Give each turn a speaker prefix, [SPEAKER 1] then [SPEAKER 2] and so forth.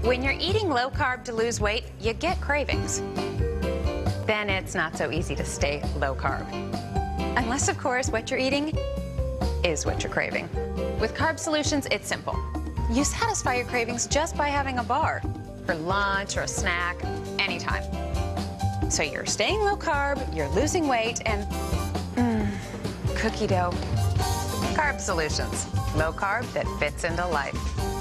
[SPEAKER 1] When you're eating low carb to lose weight, you get cravings. Then it's not so easy to stay low carb. Unless, of course, what you're eating is what you're craving. With Carb Solutions, it's simple. You satisfy your cravings just by having a bar for lunch or a snack, anytime. So you're staying low carb, you're losing weight, and cookie dough. Carb Solutions, low carb that fits into life.